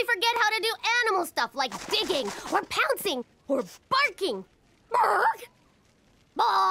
totally forget how to do animal stuff like digging or pouncing or barking. Bark! Bark!